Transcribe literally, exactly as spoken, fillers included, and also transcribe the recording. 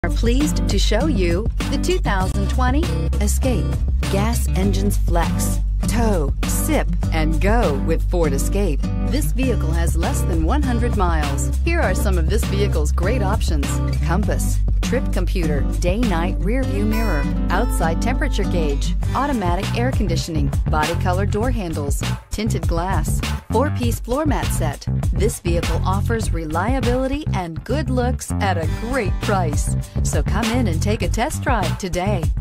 Are pleased to show you the two thousand twenty Escape. Gas engines flex, tow, sip, and go with Ford Escape. This vehicle has less than one hundred miles. Here are some of this vehicle's great options: compass, trip computer, day-night rear view mirror, outside temperature gauge, automatic air conditioning, body color door handles, tinted glass, four-piece floor mat set. This vehicle offers reliability and good looks at a great price. So come in and take a test drive today.